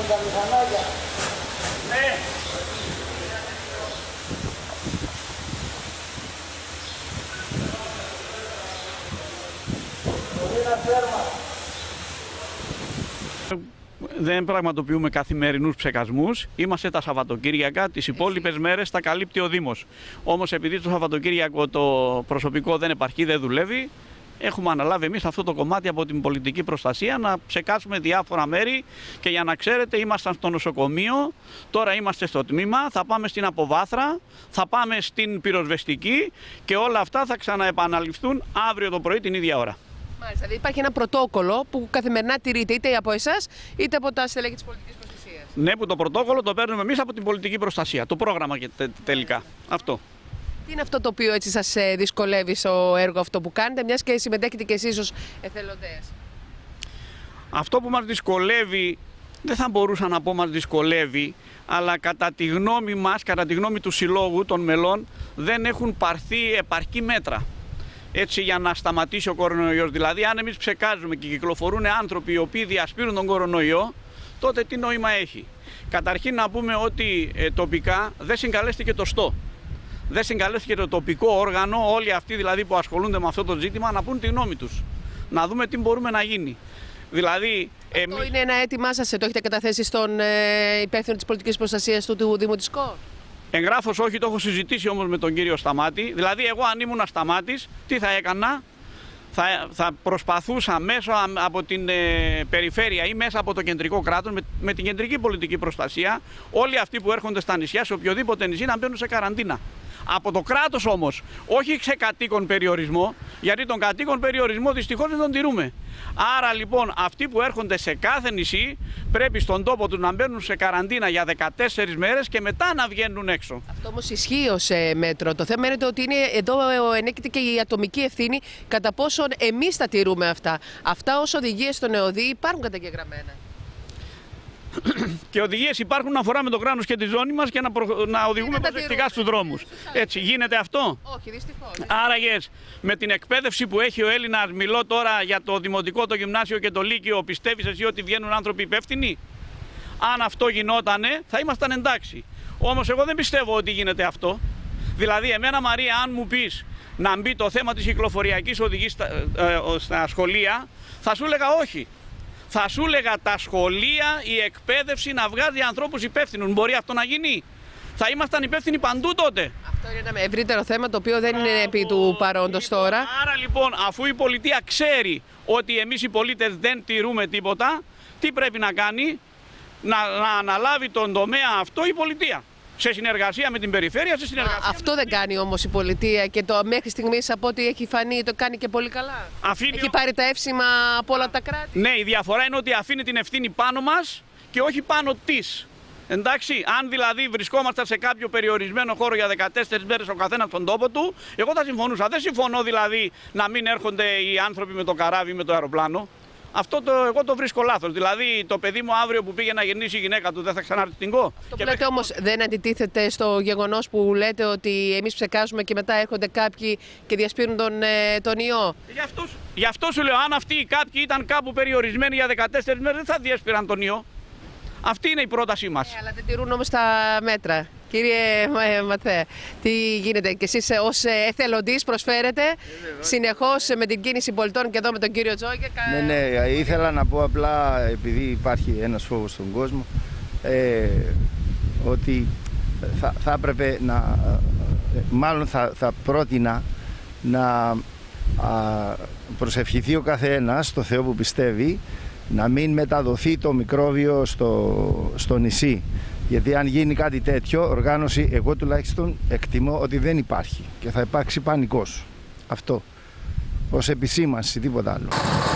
τα μηχανάκια. Ναι. Δεν πραγματοποιούμε καθημερινούς ψεκασμούς. Είμαστε τα Σαββατοκύριακα, τις υπόλοιπες μέρες τα καλύπτει ο Δήμος. Όμως επειδή το Σαββατοκύριακο το προσωπικό δεν επαρκεί, δεν δουλεύει, έχουμε αναλάβει εμείς αυτό το κομμάτι από την πολιτική προστασία να ψεκάσουμε διάφορα μέρη και για να ξέρετε ήμασταν στο νοσοκομείο, τώρα είμαστε στο τμήμα, θα πάμε στην αποβάθρα, θα πάμε στην πυροσβεστική και όλα αυτά θα ξαναεπαναληφθούν αύριο το πρωί την ίδια ώρα. Μάλιστα, δηλαδή υπάρχει ένα πρωτόκολλο που καθημερινά τηρείται είτε από εσάς είτε από τα στελέχη της πολιτικής προστασίας. Ναι, που το πρωτόκολλο το παίρνουμε εμείς από την πολιτική προστασία. Το πρόγραμμα τελικά. Αυτό. Τι είναι αυτό το οποίο έτσι σας δυσκολεύει στο έργο αυτό που κάνετε, μιας και συμμετέχετε και εσείς ως εθελοντές? Αυτό που μας δυσκολεύει, δεν θα μπορούσα να πω μας δυσκολεύει, αλλά κατά τη γνώμη μας, κατά τη γνώμη του συλλόγου των μελών, δεν έχουν πάρθει επαρκή μέτρα. Έτσι για να σταματήσει ο κορονοϊός. Δηλαδή αν εμείς ψεκάζουμε και κυκλοφορούν άνθρωποι οι οποίοι διασπείρουν τον κορονοϊό, τότε τι νόημα έχει? Καταρχήν να πούμε ότι τοπικά δεν συγκαλέστηκε το ΣΤΟ. Δεν συγκαλέστηκε το τοπικό όργανο, όλοι αυτοί δηλαδή που ασχολούνται με αυτό το ζήτημα, να πούν τη γνώμη τους. Να δούμε τι μπορούμε να γίνει. Δηλαδή, αυτό είναι ένα αίτημά σας, το έχετε καταθέσει στον υπεύθυνο της πολιτικής προστασίας του Δήμου της ΚΟ? Εγγράφος όχι, το έχω συζητήσει όμως με τον κύριο Σταμάτη. Δηλαδή εγώ αν ήμουν Σταμάτης, τι θα έκανα? Θα προσπαθούσα μέσω από την περιφέρεια ή μέσα από το κεντρικό κράτος, με την κεντρική πολιτική προστασία, όλοι αυτοί που έρχονται στα νησιά, σε οποιοδήποτε νησί, να μπαίνουν σε καραντίνα. Από το κράτος όμως, όχι σε κατοίκον περιορισμό, γιατί τον κατοίκον περιορισμό δυστυχώς δεν τον τηρούμε. Άρα λοιπόν αυτοί που έρχονται σε κάθε νησί πρέπει στον τόπο τους να μπαίνουν σε καραντίνα για 14 μέρες και μετά να βγαίνουν έξω. Αυτό όμως ισχύει ως μέτρο. Το θέμα είναι ότι εδώ ενέκειται και η ατομική ευθύνη κατά πόσον εμείς τα τηρούμε αυτά. Αυτά ως οδηγίες στον ΕΟΔΗ υπάρχουν καταγεγραμμένα. Και οδηγίες υπάρχουν να φοράμε το κράνος και τη ζώνη μας και να οδηγούμε προσεκτικά στους δρόμους. Έτσι γίνεται αυτό? Όχι, δυστυχώς. Άραγε με την εκπαίδευση που έχει ο Έλληνας, μιλώ τώρα για το δημοτικό, το γυμνάσιο και το λύκειο, πιστεύεις εσύ ότι βγαίνουν άνθρωποι υπεύθυνοι? Αν αυτό γινότανε θα ήμασταν εντάξει. Όμως εγώ δεν πιστεύω ότι γίνεται αυτό. Δηλαδή εμένα Μαρία, αν μου πεις να μπει το θέμα της κυκλοφοριακής οδηγής στα σχολεία, θα σου έλεγα όχι. Θα σου έλεγα τα σχολεία, η εκπαίδευση να βγάζει ανθρώπους υπεύθυνους. Μπορεί αυτό να γίνει? Θα ήμασταν υπεύθυνοι παντού τότε. Αυτό είναι ένα ευρύτερο θέμα το οποίο δεν είναι επί του παρόντος τώρα. Άρα λοιπόν, αφού η πολιτεία ξέρει ότι εμείς οι πολίτες δεν τηρούμε τίποτα, τι πρέπει να κάνει? Να αναλάβει τον τομέα αυτό η πολιτεία. Σε συνεργασία με την περιφέρεια, σε συνεργασία. Αυτό δεν κάνει όμως η πολιτεία και το μέχρι στιγμής από ό,τι έχει φανεί το κάνει και πολύ καλά. Έχει πάρει τα εύσημα από όλα τα κράτη. Ναι, η διαφορά είναι ότι αφήνει την ευθύνη πάνω μας και όχι πάνω της. Εντάξει, αν δηλαδή βρισκόμαστε σε κάποιο περιορισμένο χώρο για 14 μέρες ο καθένας στον τόπο του, εγώ θα συμφωνούσα. Δεν συμφωνώ δηλαδή να μην έρχονται οι άνθρωποι με το καράβι ή με το αεροπλάνο. Αυτό εγώ το βρίσκω λάθος. Δηλαδή το παιδί μου αύριο που πήγε να γεννήσει η γυναίκα του δεν θα ξανάρθει στην ΚΟ? Το που λέτε όμως δεν αντιτίθεται στο γεγονός που λέτε ότι εμείς ψεκάζουμε και μετά έρχονται κάποιοι και διασπείρουν τον ιό? Γι' αυτό σου λέω, αν αυτοί οι κάποιοι ήταν κάπου περιορισμένοι για 14 μέρες δεν θα διασπείραν τον ιό. Αυτή είναι η πρότασή μας. Αλλά δεν τηρούν όμως τα μέτρα. Κύριε Ματθέ, τι γίνεται? Και εσείς ως εθελοντής προσφέρετε συνεχώς με την κίνηση πολιτών και εδώ με τον κύριο Τζόγκερ? Ναι, ήθελα να πω απλά, επειδή υπάρχει ένας φόβος στον κόσμο, ότι θα έπρεπε να, μάλλον θα πρότεινα να προσευχηθεί ο καθένας στο Θεό που πιστεύει, να μην μεταδοθεί το μικρόβιο στο νησί. Γιατί αν γίνει κάτι τέτοιο, οργάνωση, εγώ τουλάχιστον εκτιμώ ότι δεν υπάρχει και θα υπάρξει πανικός. Αυτό, ως επισήμανση, τίποτα άλλο.